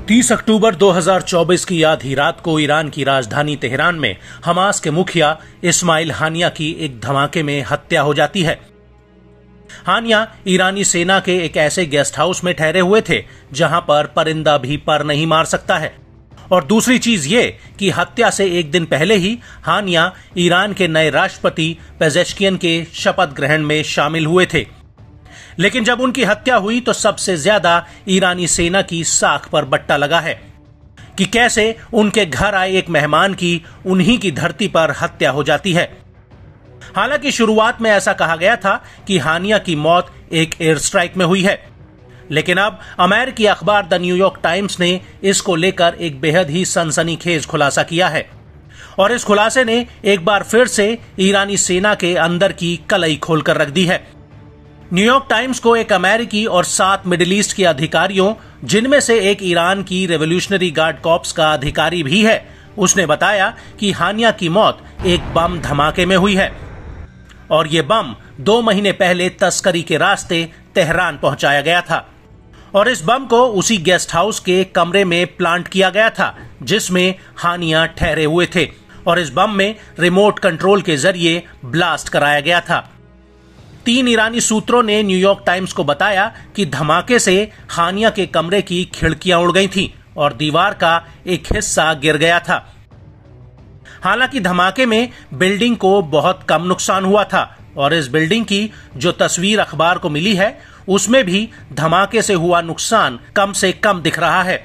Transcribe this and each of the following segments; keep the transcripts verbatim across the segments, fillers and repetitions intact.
तीस अक्टूबर दो हज़ार चौबीस की आधी रात को ईरान की राजधानी तेहरान में हमास के मुखिया इस्माइल हानिया की एक धमाके में हत्या हो जाती है। हानिया ईरानी सेना के एक ऐसे गेस्ट हाउस में ठहरे हुए थे जहां पर परिंदा भी पर नहीं मार सकता है। और दूसरी चीज ये कि हत्या से एक दिन पहले ही हानिया ईरान के नए राष्ट्रपति पेजेश्कियन के शपथ ग्रहण में शामिल हुए थे। लेकिन जब उनकी हत्या हुई तो सबसे ज्यादा ईरानी सेना की साख पर बट्टा लगा है कि कैसे उनके घर आए एक मेहमान की उन्हीं की धरती पर हत्या हो जाती है। हालांकि शुरुआत में ऐसा कहा गया था कि हानिया की मौत एक एयर स्ट्राइक में हुई है, लेकिन अब अमेरिकी अखबार द न्यूयॉर्क टाइम्स ने इसको लेकर एक बेहद ही सनसनीखेज खुलासा किया है। और इस खुलासे ने एक बार फिर से ईरानी सेना के अंदर की कलई खोलकर रख दी है। न्यूयॉर्क टाइम्स को एक अमेरिकी और सात मिडिल ईस्ट के अधिकारियों, जिनमें से एक ईरान की रेवोल्यूशनरी गार्ड कॉर्प्स का अधिकारी भी है, उसने बताया कि हानिया की मौत एक बम धमाके में हुई है और ये बम दो महीने पहले तस्करी के रास्ते तेहरान पहुंचाया गया था। और इस बम को उसी गेस्ट हाउस के कमरे में प्लांट किया गया था जिसमें हानिया ठहरे हुए थे और इस बम में रिमोट कंट्रोल के जरिए ब्लास्ट कराया गया था। तीन ईरानी सूत्रों ने न्यूयॉर्क टाइम्स को बताया कि धमाके से हानिया के कमरे की खिड़कियां उड़ गई थीं और दीवार का एक हिस्सा गिर गया था। हालांकि धमाके में बिल्डिंग को बहुत कम नुकसान हुआ था और इस बिल्डिंग की जो तस्वीर अखबार को मिली है उसमें भी धमाके से हुआ नुकसान कम से कम दिख रहा है।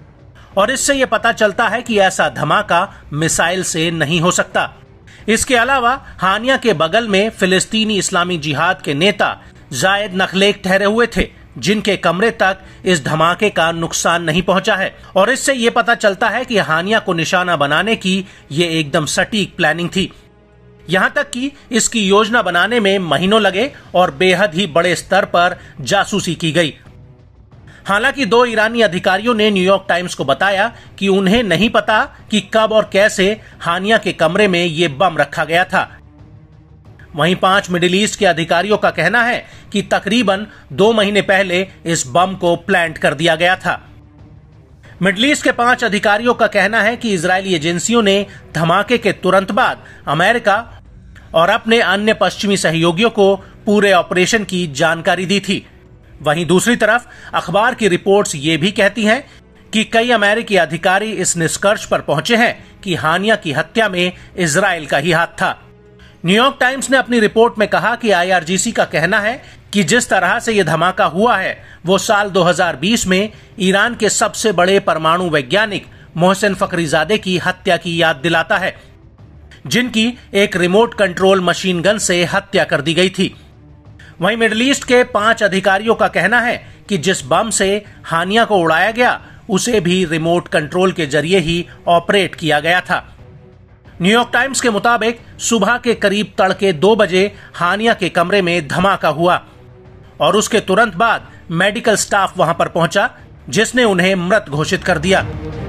और इससे यह पता चलता है कि ऐसा धमाका मिसाइल से नहीं हो सकता। इसके अलावा हानिया के बगल में फिलिस्तीनी इस्लामी जिहाद के नेता जायद नखलेक ठहरे हुए थे, जिनके कमरे तक इस धमाके का नुकसान नहीं पहुंचा है। और इससे ये पता चलता है कि हानिया को निशाना बनाने की ये एकदम सटीक प्लानिंग थी। यहां तक कि इसकी योजना बनाने में महीनों लगे और बेहद ही बड़े स्तर पर जासूसी की गई। हालांकि दो ईरानी अधिकारियों ने न्यूयॉर्क टाइम्स को बताया कि उन्हें नहीं पता कि कब और कैसे हानिया के कमरे में ये बम रखा गया था। वहीं पांच मिडिल ईस्ट के अधिकारियों का कहना है कि तकरीबन दो महीने पहले इस बम को प्लांट कर दिया गया था। मिडिल ईस्ट के पांच अधिकारियों का कहना है कि इजरायली एजेंसियों ने धमाके के तुरंत बाद अमेरिका और अपने अन्य पश्चिमी सहयोगियों को पूरे ऑपरेशन की जानकारी दी थी। वहीं दूसरी तरफ अखबार की रिपोर्ट्स ये भी कहती हैं कि कई अमेरिकी अधिकारी इस निष्कर्ष पर पहुंचे हैं कि हानिया की हत्या में इजराइल का ही हाथ था। न्यूयॉर्क टाइम्स ने अपनी रिपोर्ट में कहा कि आई आर जी सी का कहना है कि जिस तरह से यह धमाका हुआ है वो साल दो हज़ार बीस में ईरान के सबसे बड़े परमाणु वैज्ञानिक मोहसिन फखरीजादे की हत्या की याद दिलाता है, जिनकी एक रिमोट कंट्रोल मशीन गन से हत्या कर दी गई थी। वहीं मिडिल ईस्ट के पांच अधिकारियों का कहना है कि जिस बम से हानिया को उड़ाया गया उसे भी रिमोट कंट्रोल के जरिए ही ऑपरेट किया गया था। न्यूयॉर्क टाइम्स के मुताबिक सुबह के करीब तड़के दो बजे हानिया के कमरे में धमाका हुआ और उसके तुरंत बाद मेडिकल स्टाफ वहां पर पहुंचा, जिसने उन्हें मृत घोषित कर दिया।